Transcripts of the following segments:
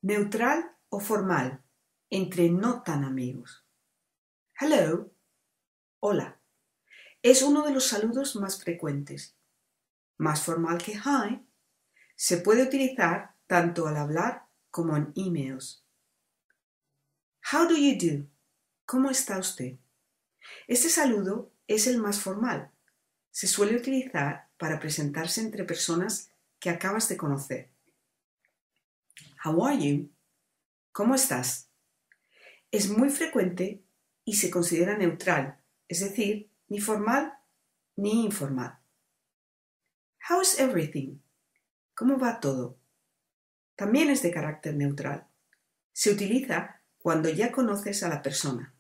Neutral o formal, entre no tan amigos. Hello, hola, es uno de los saludos más frecuentes. Más formal que hi, se puede utilizar tanto al hablar como en emails. How do you do? ¿Cómo está usted? Este saludo es el más formal. Se suele utilizar para presentarse entre personas que acabas de conocer. How are you? ¿Cómo estás? Es muy frecuente y se considera neutral, es decir, ni formal ni informal. How's everything? ¿Cómo va todo? También es de carácter neutral. Se utiliza cuando ya conoces a la persona.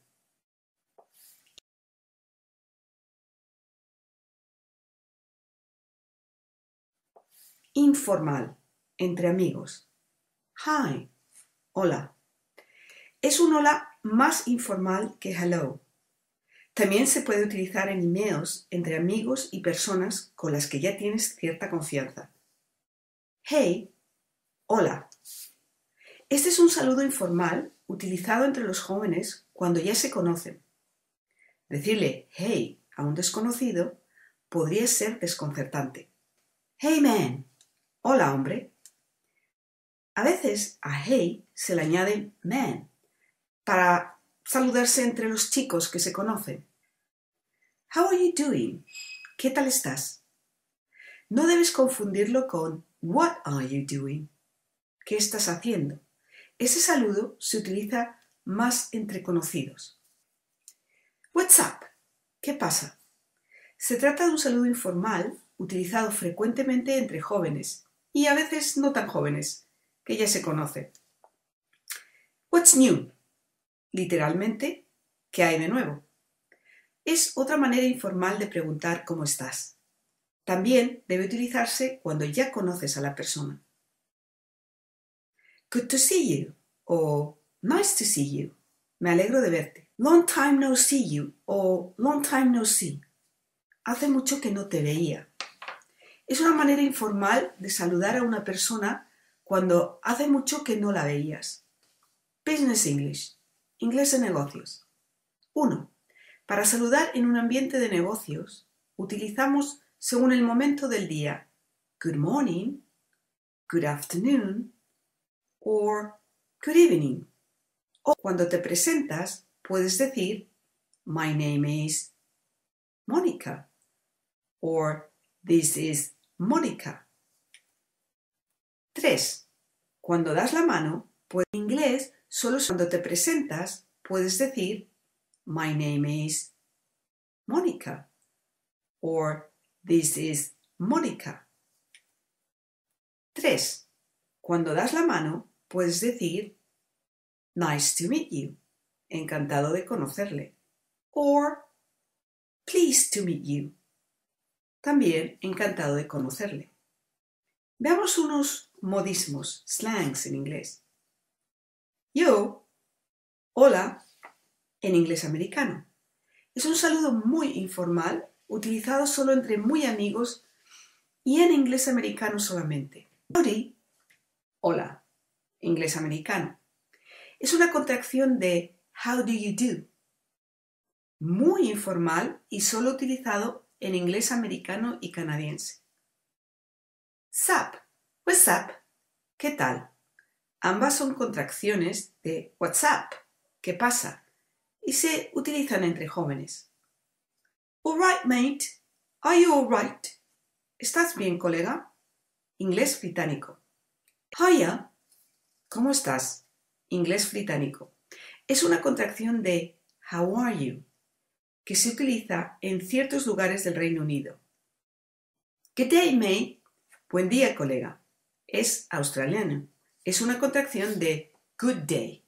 Informal, entre amigos. Hi, hola. Es un hola más informal que hello. También se puede utilizar en emails entre amigos y personas con las que ya tienes cierta confianza. Hey, hola. Este es un saludo informal utilizado entre los jóvenes cuando ya se conocen. Decirle hey a un desconocido podría ser desconcertante. Hey man, hola hombre. A veces a hey se le añade man para saludarse entre los chicos que se conocen. How are you doing? ¿Qué tal estás? No debes confundirlo con what are you doing? ¿Qué estás haciendo? Ese saludo se utiliza más entre conocidos. What's up? ¿Qué pasa? Se trata de un saludo informal utilizado frecuentemente entre jóvenes y a veces no tan jóvenes, que ya se conocen. What's new? Literalmente, ¿qué hay de nuevo? Es otra manera informal de preguntar cómo estás. También debe utilizarse cuando ya conoces a la persona. Good to see you o nice to see you. Me alegro de verte. Long time no see you o long time no see. Hace mucho que no te veía. Es una manera informal de saludar a una persona cuando hace mucho que no la veías. Business English. Inglés de negocios. 1. Para saludar en un ambiente de negocios, utilizamos según el momento del día good morning, good afternoon or good evening. O cuando te presentas, puedes decir my name is Monica or this is Monica. 3. Cuando das la mano, pues en inglés, solo cuando te presentas, puedes decir my name is Monica or this is Monica. 3. Cuando das la mano, puedes decir nice to meet you, encantado de conocerle, or pleased to meet you, también encantado de conocerle. Veamos unos modismos, slangs en inglés. Yo, hola, en inglés americano. Es un saludo muy informal, utilizado solo entre muy amigos y en inglés americano solamente. Howdy, hola, inglés americano. Es una contracción de how do you do, muy informal y solo utilizado en inglés americano y canadiense. Sup, what's up, ¿qué tal? Ambas son contracciones de what's up, ¿qué pasa? Y se utilizan entre jóvenes. All right, mate. Are you all right? ¿Estás bien, colega? Inglés británico. Hiya. ¿Cómo estás? Inglés británico. Es una contracción de how are you, que se utiliza en ciertos lugares del Reino Unido. Good day, mate. Buen día, colega. Es australiano. Es una contracción de good day.